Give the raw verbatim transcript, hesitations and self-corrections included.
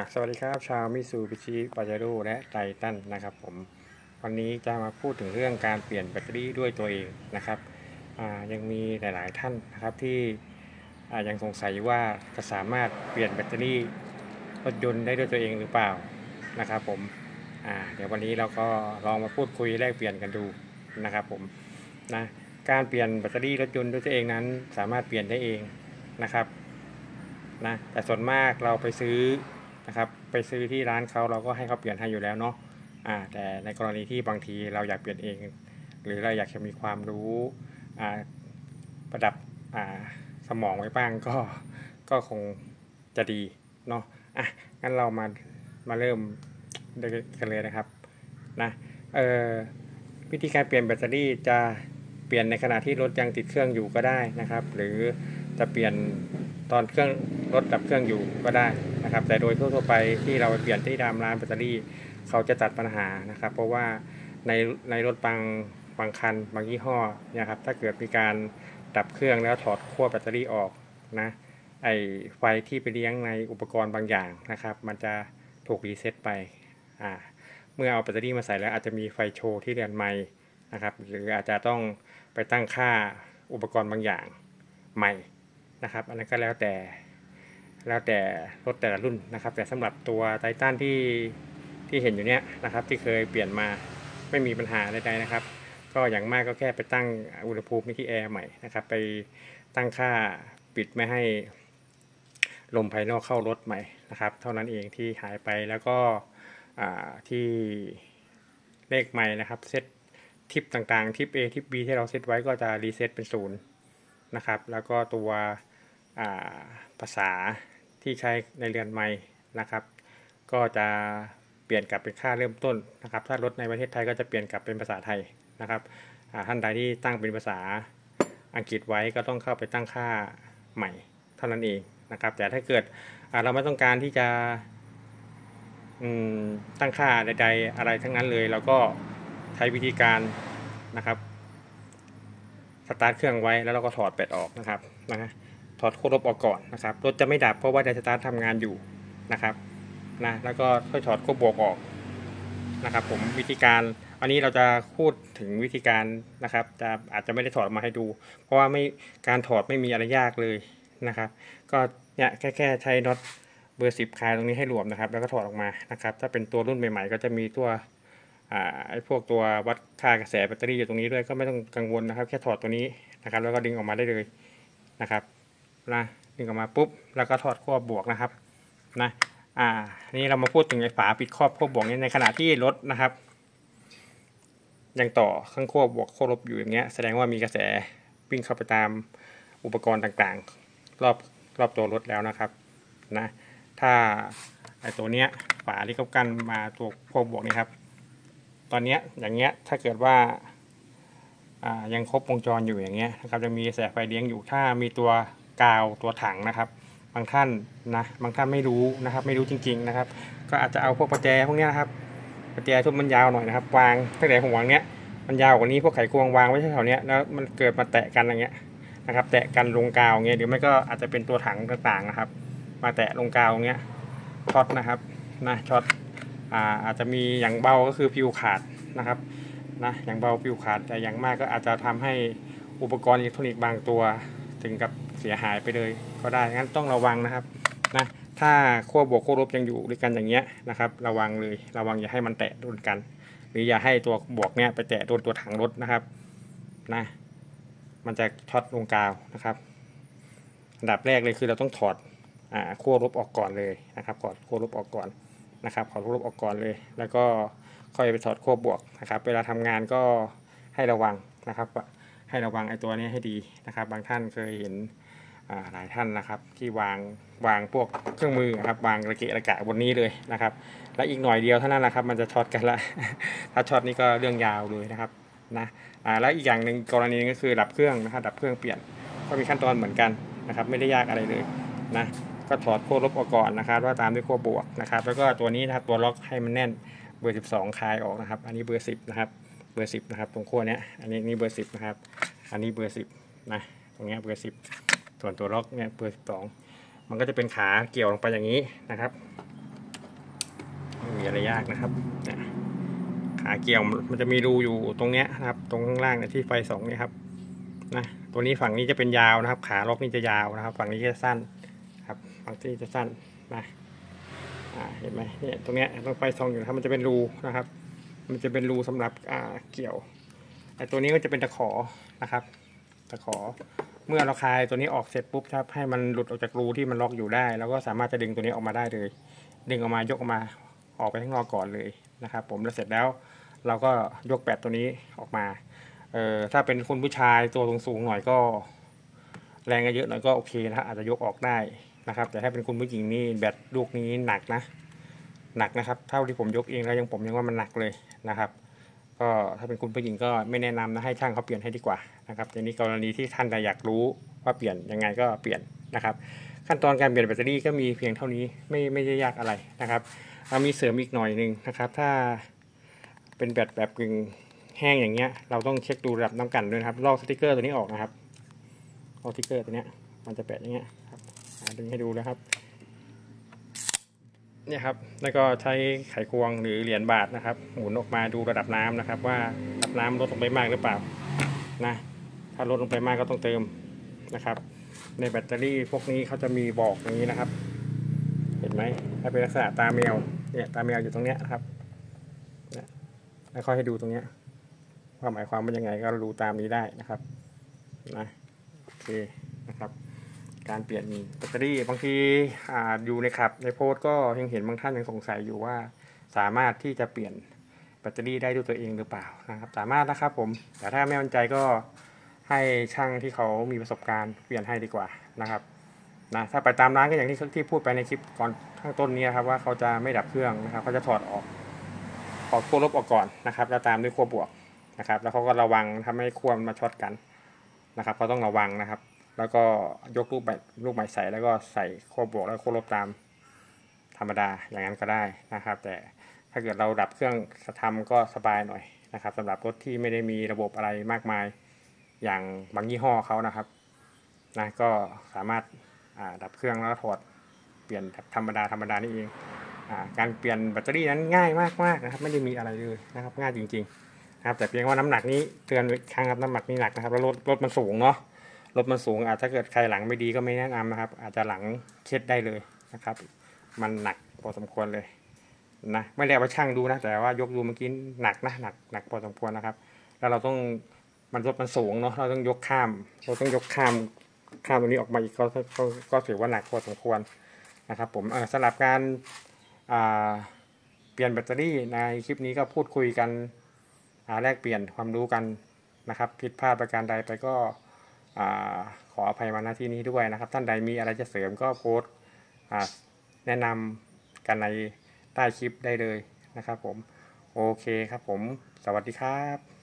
สวัสดีครับชาวมิซูบิชิปาเจโร่และไททันนะครับผมวันนี้จะมาพูดถึงเรื่องการเปลี่ยนแบตเตอรี่ด้วยตัวเองนะครับยังมีหลายๆท่านนะครับที่ยังสงสัยว่าจะสามารถเปลี่ยนแบตเตอรี่รถยนต์ได้ด้วยตัวเองหรือเปล่านะครับผมเดี๋ยววันนี้เราก็ลองมาพูดคุยแลกเปลี่ยนกันดูนะครับผมนะการเปลี่ยนแบตเตอรี่รถยนต์ด้วยตัวเองนั้นสามารถเปลี่ยนได้เองนะครับนะแต่ส่วนมากเราไปซื้อนะครับไปซื้อที่ร้านเขาเราก็ให้เขาเปลี่ยนให้อยู่แล้วเนาะอ่าแต่ในกรณีที่บางทีเราอยากเปลี่ยนเองหรือเราอยากจะมีความรู้อ่าประดับอ่าสมองไว้บ้างก็ก็คงจะดีเนาะอ่ะงั้นเรามามาเริ่มกันเลยนะครับนะเอ่อวิธีการเปลี่ยนแบตเตอรี่จะเปลี่ยนในขณะที่รถยังติดเครื่องอยู่ก็ได้นะครับหรือจะเปลี่ยนตอนเครื่องรถดับเครื่องอยู่ก็ได้นะครับแต่โดยทั่วๆไปที่เราเปลี่ยนที่ตามร้านแบตเตอรี่เขาจะตัดปัญหานะครับเพราะว่าในในรถบางบางคันบางยี่ห้อเนี่ยครับถ้าเกิดมีการดับเครื่องแล้วถอดขั้วแบตเตอรี่ออกนะไอไฟที่ไปเลี้ยงในอุปกรณ์บางอย่างนะครับมันจะถูกรีเซ็ตไปอ่าเมื่อเอาแบตเตอรี่มาใส่แล้วอาจจะมีไฟโชว์ที่เรือนไม้นะครับหรืออาจจะต้องไปตั้งค่าอุปกรณ์บางอย่างใหม่นะครับอันนั้นก็แล้วแต่แล้วแต่รถแต่ละรุ่นนะครับแต่สำหรับตัวไททันที่ที่เห็นอยู่เนี้ยนะครับที่เคยเปลี่ยนมาไม่มีปัญหาใดๆนะครับก็อย่างมากก็แค่ไปตั้งอุณหภูมิที่แอร์ใหม่นะครับไปตั้งค่าปิดไม่ให้ลมภายนอกเข้ารถใหม่นะครับเท่านั้นเองที่หายไปแล้วก็ที่เลขใหม่นะครับเซตทิปต่างๆทิป A ทิป B ที่เราเซตไว้ก็จะรีเซ็ตเป็นศูนย์นะครับแล้วก็ตัวภาษาที่ใช้ในเรือนไม้นะครับก็จะเปลี่ยนกลับเป็นค่าเริ่มต้นนะครับถ้ารถในประเทศไทยก็จะเปลี่ยนกลับเป็นภาษาไทยนะครับท่านใดที่ตั้งเป็นภาษาอังกฤษไว้ก็ต้องเข้าไปตั้งค่าใหม่เท่านั้นเองนะครับแต่ถ้าเกิดเราไม่ต้องการที่จะตั้งค่าใดๆอะไรทั้งนั้นเลยเราก็ใช้วิธีการนะครับสตาร์ทเครื่องไว้แล้วเราก็ถอดแบตออกนะครับนะถอดขั้วลบออกก่อนนะครับรถจะไม่ดับเพราะว่าไดสตาร์ททำงานอยู่นะครับนะแล้วก็ค่อยถอดขั้วบวกออกนะครับผมวิธีการอันนี้เราจะพูดถึงวิธีการนะครับจะอาจจะไม่ได้ถอดมาให้ดูเพราะว่าไม่การถอดไม่มีอะไรยากเลยนะครับก็เนี่ยแค่แค่ใช้น็อตเบอร์สิบคลายตรงนี้ให้หลวมนะครับแล้วก็ถอดออกมานะครับถ้าเป็นตัวรุ่นใหม่ๆก็จะมีตัวไอ้พวกตัววัดค่ากระแสแบตเตอรี่อยู่ตรงนี้ด้วยก็ไม่ต้องกังวลนะครับแค่ถอดตัวนี้นะครับแล้วก็ดึงออกมาได้เลยนะครับนะดึงออกมาปุ๊บแล้วก็ถอดขั้วบวกนะครับนะอ่านี่เรามาพูดถึงไอ้ฝาปิดครอบขั้วบวกนี้ในขณะที่รถนะครับยังต่อข้างขั้วบวกขั้วลบอยู่อย่างเงี้ยแสดงว่ามีกระแสวิ่งเข้าไปตามอุปกรณ์ต่างๆรอบรอบตัวรถแล้วนะครับนะถ้าไอ้ตัวเนี้ยฝาที่เขากันมาตัวขั้วบวกนี่ครับตอนนี้อย่างเงี้ยถ้าเกิดว่ายังครบวงจรอยู่อย่างเงี้ยนะครับจะมีแสงไฟเลี้ยงอยู่ถ้ามีตัวกาวตัวถังนะครับบางท่านนะบางท่านไม่รู้นะครับไม่รู้จริงๆนะครับก็อาจจะเอาพวกประแจพวกนี้นะครับประแจทุบมันยาวหน่อยนะครับวางตั้งแต่หัวเนี้ยมันยาวกว่านี้พวกไขควงวางไว้แถวเนี้ยแล้วมันเกิดมาแตะกันอย่างเงี้ยนะครับแตะกันลงกาวเงี้ยหรือไม่ก็อาจจะเป็นตัวถังต่างๆนะครับมาแตะลงกาวเงี้ยช็อตนะครับนะช็อตอาจจะมีอย่างเบาก็คือฟิวขาดนะครับนะอย่างเบาฟิวขาดแต่อย่างมากก็อาจจะทำให้อุปกรณ์อิเล็กทรอนิกส์บางตัวถึงกับเสียหายไปเลยก็ได้งั้นต้องระวังนะครับนะถ้าขั้วบวกขั้วลบยังอยู่ด้วยกันอย่างเงี้ยนะครับระวังเลยระวังอย่าให้มันแตะโดนกันหรืออย่าให้ตัวบวกเนี้ยไปแตะโดนตัวถังรถนะครับนะมันจะช็อตลงกาวนะครับอันดับแรกเลยคือเราต้องถอดอ่าขั้วลบออกก่อนเลยนะครับถอดขั้วลบออกก่อนนะครับถอดขั้วลบออกก่อนเลยแล้วก็ค่อยไปถอดขั้วบวกนะครับเวลาทำงานก็ให้ระวังนะครับให้ระวังไอ้ตัวนี้ให้ดีนะครับบางท่านเคยเห็นหลายท่านนะครับที่วางวางพวกเครื่องมือครับวางระเกะระกะบนนี้เลยนะครับและอีกหน่อยเดียวเท่านั้นแหละครับมันจะช็อตกันละถ้าช็อตนี่ก็เรื่องยาวเลยนะครับนะแล้วอีกอย่างหนึ่งกรณีนึงก็คือดับเครื่องนะครับดับเครื่องเปลี่ยนก็มีขั้นตอนเหมือนกันนะครับไม่ได้ยากอะไรเลยนะก็ถอดขั้วลบออกก่อนนะครับว่าตามด้วยขั้วบวกนะครับแล้วก็ตัวนี้นะครับตัวล็อกให้มันแน่นเบอร์สิบสองคลายออกนะครับอันนี้เบอร์สิบนะครับเบอร์สิบนะครับตรงขั้วเนี้ยอันนี้นี่เบอร์สิบนะครับอันนี้เบอร์สิบนะตรงเนี้ยเบอร์สิบส่วนตัวล็อกเนี่ยเบอร์สิบสองมันก็จะเป็นขาเกี่ยวลงไปอย่างนี้นะครับอะไรยากนะครับเนี่ยขาเกี่ยวมันจะมีรูอยู่ตรงเนี้ยนะครับตรงข้างล่างเนี่ยที่ไฟสองเนี่ยครับนะตัวนี้ฝั่งนี้จะเป็นยาวนะครับขาล็อกนี่จะยาวนะครับฝั่งนี้จะสั้นครับฝั่งที่จะสั้นนะอ่าเห็นไหมเนี่ยตรงเนี้ยต้องไฟสองอยู่นะครับมันจะเป็นรูนะครับมันจะเป็นรูสำหรับอ่าเกี่ยวไอ้ตัวนี้ก็จะเป็นตะขอนะครับตะขอเมื่อเราคลายตัวนี้ออกเสร็จปุ๊บครับให้มันหลุดออกจากรูที่มันล็อกอยู่ได้แล้วก็สามารถจะดึงตัวนี้ออกมาได้เลยดึงออกมายกออกมาออกไปข้างนอกก่อนเลยนะครับผมแล้วเสร็จแล้วเราก็ยกแบตตัวนี้ออกมาเอ่อถ้าเป็นคุณผู้ชายตัวสูงๆหน่อยก็แรงเยอะหน่อยก็โอเคนะอาจจะยกออกได้นะครับแต่ถ้าเป็นคุณผู้หญิงนี่แบตลูกนี้หนักนะหนักนะครับเท่าที่ผมยกเองแล้วยังผมยังว่ามันหนักเลยนะครับก็ถ้าเป็นคุณผู้หญิงก็ไม่แนะนำนะให้ช่างเขาเปลี่ยนให้ดีกว่านะครับในนี้กรณีที่ท่านอยากรู้ว่าเปลี่ยนยังไงก็เปลี่ยนนะครับขั้นตอนการเปลี่ยนแบตเตอรี่ก็มีเพียงเท่านี้ไม่ไม่ได้ยากอะไรนะครับเรามีเสริมอีกหน่อยหนึ่งนะครับถ้าเป็นแบตแบบกึ่งแห้งอย่างเงี้ยเราต้องเช็คดูระดับน้ำกันด้วยนะครับลอกสติกเกอร์ตัวนี้ออกนะครับลอกสติกเกอร์ตัวเนี้ยมันจะแปะอย่างเงี้ยครับดึงให้ดูนะครับเนี่ยครับแล้วก็ใช้ไขควงหรือเหรียญบาทนะครับหมุนออกมาดูระดับน้ำนะครับว่าระดับน้ำลดลงไปมากหรือเปล่านะถ้าลดลงไปมากก็ต้องเติมนะครับในแบตเตอรี่พวกนี้เขาจะมีบอกอย่างนี้นะครับเห็นไหมถ้าเป็นลักษณะตาแมวเนี่ยตาแมวอยู่ตรงเนี้ยครับเนี่ยแล้วค่อยให้ดูตรงเนี้ยว่าหมายความว่ายังไงก็ดูตามนี้ได้นะครับนะโอเคนะครับการเปลี่ยนแบตเตอรี่บางทีอ่าอยู่ในขับในโพสต์ก็ยังเห็นบางท่านยังสงสัยอยู่ว่าสามารถที่จะเปลี่ยนแบตเตอรี่ได้ด้วยตัวเองหรือเปล่านะครับสามารถนะครับผมแต่ถ้าไม่มั่นใจก็ให้ช่างที่เขามีประสบการณ์เปลี่ยนให้ดีกว่านะครับนะถ้าไปตามร้านก็อย่างที่ที่พูดไปในคลิปก่อนข้างต้นนี้ครับว่าเขาจะไม่ดับเครื่องนะครับเขาจะถอดออกถอดขั้วลบออกก่อนนะครับแล้วตามด้วยขั้วบวกนะครับแล้วเขาก็ระวังทำให้ขั้วมันมาช็อตกันนะครับเขาต้องระวังนะครับแล้วก็ยกลูกใหม่ลูกใหม่ใส่แล้วก็ใส่ขั้วบวกแล้วขั้วลบตามธรรมดาอย่างนั้นก็ได้นะครับแต่ถ้าเกิดเราดับเครื่องทำก็สบายหน่อยนะครับสำหรับรถที่ไม่ได้มีระบบอะไรมากมายอย่างบางยี่ห้อเขานะครับนะก็สามารถดับเครื่องแล้วถอดเปลี่ยนธรรมดาธรรมดานี่เองการเปลี่ยนแบตเตอรี่นั้นง่ายมากๆนะครับไม่ได้มีอะไรเลยนะครับง่ายจริงๆนะครับแต่เพียงว่าน้ำหนักนี้เตือนอีกครั้งครับน้ำหนักนี้หนักนะครับแล้วรถรถมันสูงเนาะรถมันสูงอาจถ้าเกิดใครหลังไม่ดีก็ไม่แนะนำนะครับอาจจะหลังเคล็ดได้เลยนะครับมันหนักพอสมควรเลยนะไม่ได้เอาไปชั่งดูนะแต่ว่ายกดูเมื่อกี้หนักนะหนักหนักพอสมควรนะครับแล้วเราต้องมันรถมันสูงเนาะเราต้องยกข้ามเราต้องยกข้ามข้ามตรงนี้ออกมาอีกก็ก็ก็ถือว่าหนักพอสมควรนะครับผมสำหรับการเปลี่ยนแบตเตอรี่ในคลิปนี้ก็พูดคุยกันแลกเปลี่ยนความรู้กันนะครับผิดพลาดประการใดไปก็ขออภัยมาณที่นี้ด้วยนะครับท่านใดมีอะไรจะเสริมก็โพสต์แนะนำกันในใต้คลิปได้เลยนะครับผมโอเคครับผมสวัสดีครับ